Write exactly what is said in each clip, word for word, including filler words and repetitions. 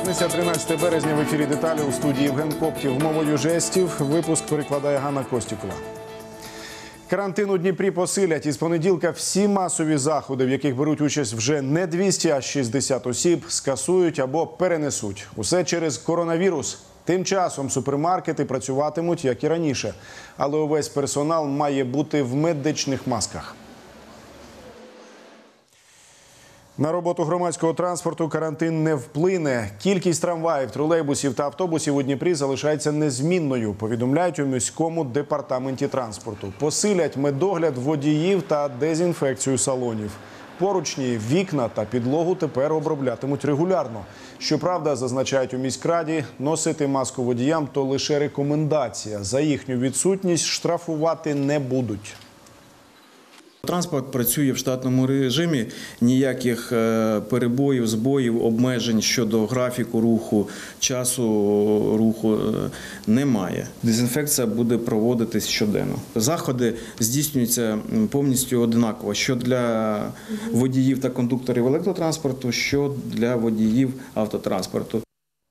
П'ятниця, тринадцяте березня, в ефірі «Деталі», у студії Євген Коптів. Мовою жестів випуск перекладає Ганна Костікова. Карантин у Дніпрі посилять. Із понеділка всі масові заходи, в яких беруть участь вже не двісті, а шістдесят осіб, скасують або перенесуть. Усе через коронавірус. Тим часом супермаркети працюватимуть, як і раніше. Але увесь персонал має бути в медичних масках. На роботу громадського транспорту карантин не вплине. Кількість трамваїв, тролейбусів та автобусів у Дніпрі залишається незмінною, повідомляють у міському департаменті транспорту. Посилять медогляд водіїв та дезінфекцію салонів. Поручні, вікна та підлогу тепер оброблятимуть регулярно. Щоправда, зазначають у міськраді, носити маску водіям – то лише рекомендація. За їхню відсутність штрафувати не будуть. Транспорт працює в штатному режимі, ніяких перебоїв, збоїв, обмежень щодо графіку руху, часу руху немає. Дезінфекція буде проводитись щоденно. Заходи здійснюються повністю однаково, що для водіїв та кондукторів електротранспорту, що для водіїв автотранспорту.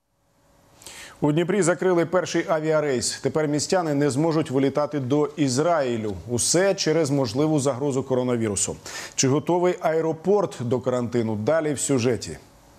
У Дніпрі закрили перший авіарейс. Тепер містяни не зможуть вилітати до Ізраїлю. Усе через можливу загрозу коронавірусу. Чи готовий аеропорт до карантину? Далі в сюжеті.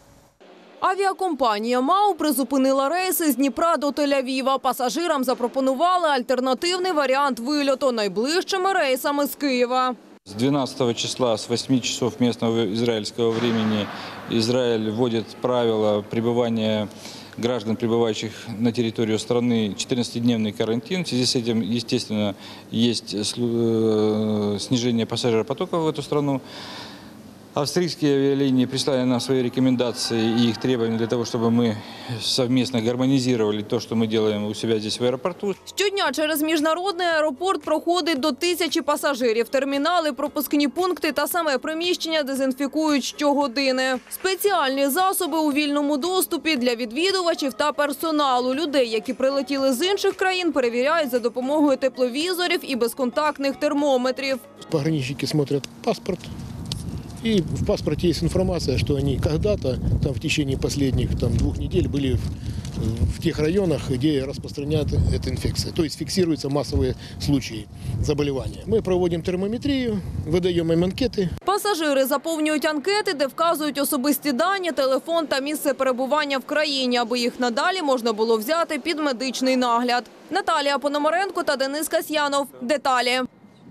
Авіакомпанія МАУ призупинила рейси з Дніпра до Тель-Авіва. Пасажирам запропонували альтернативний варіант вильоту найближчими рейсами з Києва. С двенадцатого числа, с восьми часов местного израильского времени, Израиль вводит правила пребывания граждан, прибывающих на территорию страны, четырнадцатидневный карантин. В связи с этим, естественно, есть снижение пассажиропотока в эту страну. Австрийские авиалинии прислали нам свои рекомендации и их требования для того, чтобы мы совместно гармонизировали то, что мы делаем у себя здесь в аэропорту. Щодня через міжнародний аеропорт проходить до тисячі пасажирів. Термінали, пропускні пункти та саме приміщення дезінфікують щогодини. Спеціальні засоби у вільному доступі для відвідувачів та персоналу. Людей, які прилетіли з інших країн, перевіряють за допомогою тепловізорів і безконтактних термометрів. Пограничники смотрят паспорт. И в паспорте есть информация, что они когда-то, там, в течение последних там, двух недель были в, в тех районах, где распространяется эта инфекция. То есть фиксируются массовые случаи заболевания. Мы проводим термометрию, выдаем им анкеты. Пасажири заповнюють анкети, де вказують особисті дані, телефон та місце перебування в країні, аби їх надалі можна було взяти під медичний нагляд. Наталія Пономаренко та Денис Касьянов. Деталі.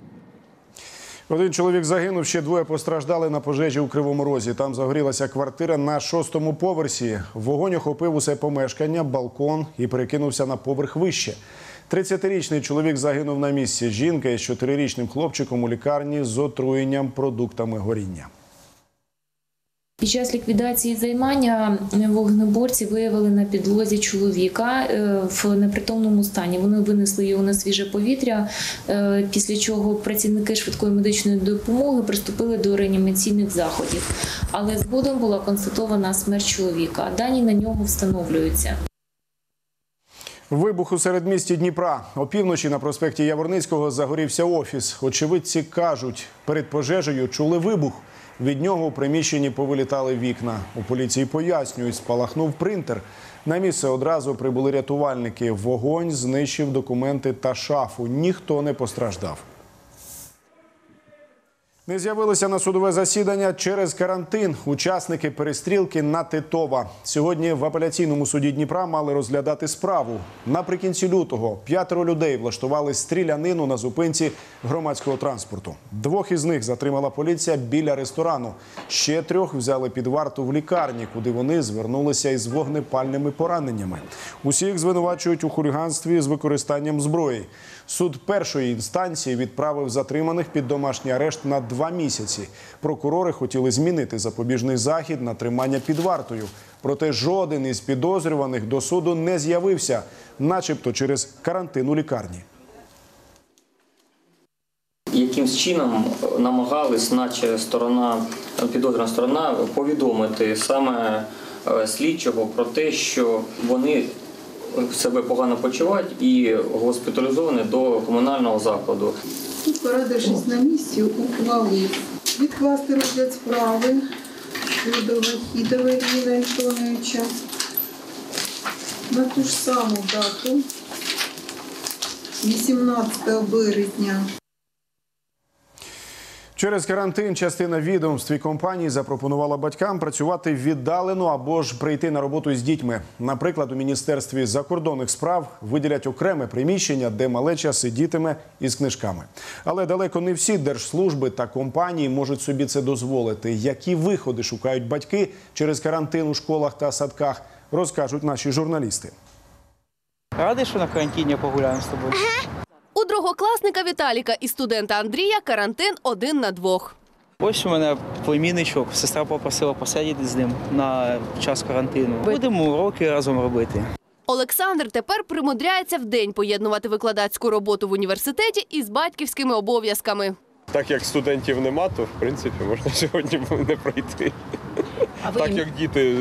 Один чоловік загинув, ще двоє постраждали на пожежі у Кривому Розі. Там загорілася квартира на шостому поверсі. Вогонь охопив усе помешкання, балкон і перекинувся на поверх вище. тридцятирічний чоловік загинув на місці. Жінка із чотирирічним хлопчиком у лікарні з отруєнням продуктами горіння. Під час ліквідації займання вогнеборці виявили на підлозі чоловіка в непритомному стані. Вони винесли його на свіже повітря, після чого працівники швидкої медичної допомоги приступили до реанімаційних заходів. Але згодом була констатована смерть чоловіка. Дані на нього встановлюються. Вибух у середмісті Дніпра. Опівночі на проспекті Яворницького загорівся офіс. Очевидці кажуть, перед пожежею чули вибух. Від нього у приміщенні повилітали вікна. У поліції пояснюють, спалахнув принтер. На місце одразу прибули рятувальники. Вогонь знищив документи та шафу. Ніхто не постраждав. Не з'явилися на судове засідання через карантин. Учасники перестрілки на Титова. Сьогодні в апеляційному суді Дніпра мали розглядати справу. Наприкінці лютого п'ятеро людей влаштували стрілянину на зупинці громадського транспорту. Двох із них затримала поліція біля ресторану. Ще трьох взяли під варту в лікарні, куди вони звернулися із вогнепальними пораненнями. Усіх звинувачують у хуліганстві з використанням зброї. Суд першої інстанції відправив затриманих під домашній арешт на два місяці. Прокурори хотіли змінити запобіжний захід на тримання під вартою. Проте жоден із підозрюваних до суду не з'явився, начебто через карантин у лікарні. Якимсь чином намагались, наче сторона, підозрювана сторона, повідомити саме слідчого про те, що вони себе погано почувають і госпіталізовані до комунального закладу. Порадившись на місці, ухвалив відкласти розгляд справи щодо Вахідова Ірини Антоновича на ту ж саму дату, вісімнадцятого березня. Через карантин частина відомств і компаній запропонувала батькам працювати віддалено або ж прийти на роботу з дітьми. Наприклад, у Міністерстві закордонних справ виділять окреме приміщення, де малеча сидітиме із книжками. Але далеко не всі держслужби та компанії можуть собі це дозволити. Які виходи шукають батьки через карантин у школах та садках, розкажуть наші журналісти. Радий, що на карантині погуляємо з тобою? У другокласника Віталіка і студента Андрія карантин один на двох. Ось у мене племінничок, сестра попросила посидіти з ним на час карантину. Будемо уроки разом робити. Олександр тепер примудряється вдень поєднувати викладацьку роботу в університеті із батьківськими обов'язками. Так як студентів нема, то в принципі можна сьогодні не пройти. А так як діти,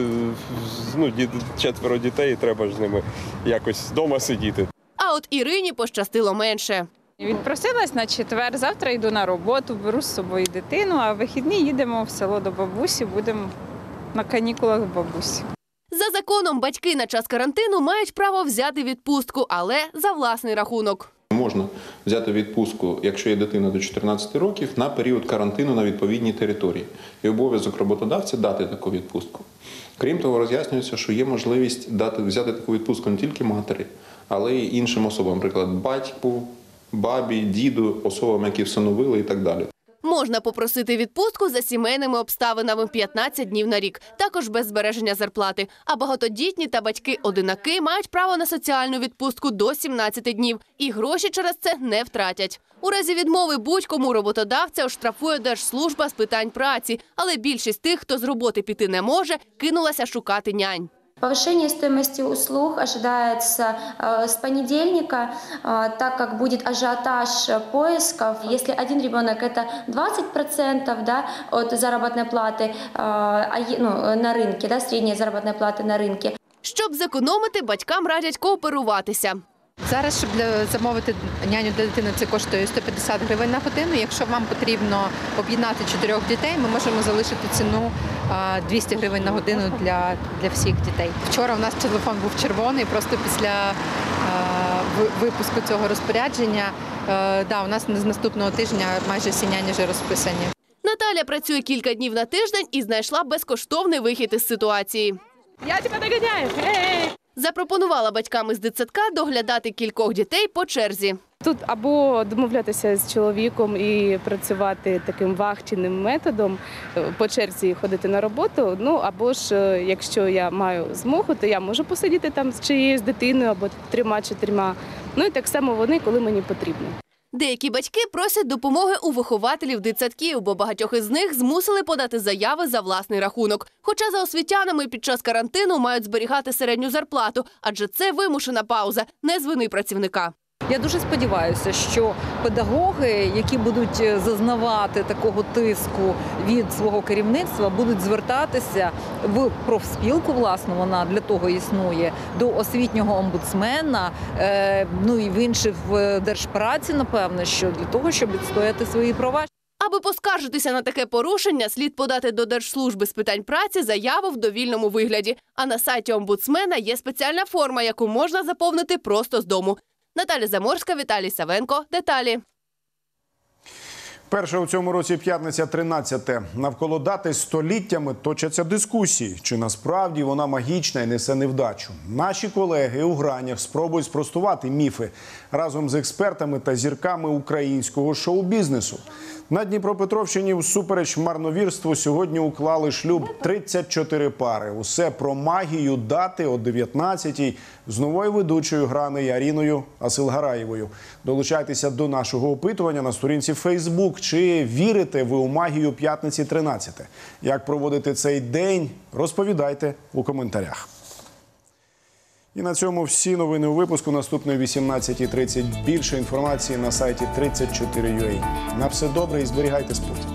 ну, четверо дітей, треба ж з ними якось вдома сидіти. А от Ірині пощастило менше. Відпросилась на четвер, завтра йду на роботу, беру з собою дитину, а в вихідні їдемо в село до бабусі, будемо на канікулах в бабусі. За законом батьки на час карантину мають право взяти відпустку, але за власний рахунок. Можна взяти відпустку, якщо є дитина до чотирнадцяти років, на період карантину на відповідній території. І обов'язок роботодавця дати таку відпустку. Крім того, роз'яснюється, що є можливість дати, взяти таку відпустку не тільки матері, але й іншим особам, наприклад, батьку, бабі, діду, особам, які всиновили і так далі. Можна попросити відпустку за сімейними обставинами п'ятнадцять днів на рік, також без збереження зарплати. А багатодітні та батьки-одинаки мають право на соціальну відпустку до сімнадцяти днів і гроші через це не втратять. У разі відмови будь-кому роботодавця оштрафує Держслужба з питань праці, але більшість тих, хто з роботи піти не може, кинулася шукати нянь. Повышение стоимости услуг ожидается э, с понедельника, э, так как будет ажиотаж поисков. Если один ребенок – это двадцать процентов, да, от заработной платы э, а, ну, на рынке, да, средняя заработная плата на рынке. Щоб зекономити, батькам радять кооперуватися. Зараз, щоб замовити няню для дитини, це коштує сто п'ятдесят гривень на годину. Якщо вам потрібно об'єднати чотирьох дітей, ми можемо залишити ціну двісті гривень на годину для, для всіх дітей. Вчора у нас телефон був червоний, просто після випуску цього розпорядження. Да, у нас з наступного тижня майже всі няні вже розписані. Наталя працює кілька днів на тиждень і знайшла безкоштовний вихід із ситуації. Я тебе доганяю! Ей! Запропонувала батькам із дитсадка доглядати кількох дітей по черзі. Тут або домовлятися з чоловіком і працювати таким вахтівним методом, по черзі ходити на роботу, ну або ж, якщо я маю змогу, то я можу посидіти там з чиєюсь дитиною або трьома-чотирма. Ну і так само вони, коли мені потрібно. Деякі батьки просять допомоги у вихователів дитсадків, бо багатьох із них змусили подати заяви за власний рахунок. Хоча за освітянами під час карантину мають зберігати середню зарплату, адже це вимушена пауза, не з вини працівника. Я дуже сподіваюся, що педагоги, які будуть зазнавати такого тиску від свого керівництва, будуть звертатися в профспілку, власне, вона для того існує, до освітнього омбудсмена, ну і в інших в Держпраці, напевно, що для того, щоб відстояти свої права. Аби поскаржитися на таке порушення, слід подати до Держслужби з питань праці заяву в довільному вигляді. А на сайті омбудсмена є спеціальна форма, яку можна заповнити просто з дому. Наталя Заморська, Віталій Савенко. Деталі. Перша у цьому році п'ятниця тринадцяте. Навколо дати століттями точаться дискусії. Чи насправді вона магічна і несе невдачу? Наші колеги у гранях спробують спростувати міфи разом з експертами та зірками українського шоу-бізнесу. На Дніпропетровщині всупереч марновірству сьогодні уклали шлюб тридцять чотири пари. Усе про магію дати о дев'ятнадцятій з новою ведучою грани Аріною Асилгараєвою. Долучайтеся до нашого опитування на сторінці Фейсбук. Чи вірите ви у магію п'ятниці тринадцяте? Як проводити цей день? Розповідайте у коментарях. І на цьому всі новини у випуску. Наступної вісімнадцятій тридцять. Більше інформації на сайті тридцять чотири крапка ю а. На все добре і зберігайте спокій.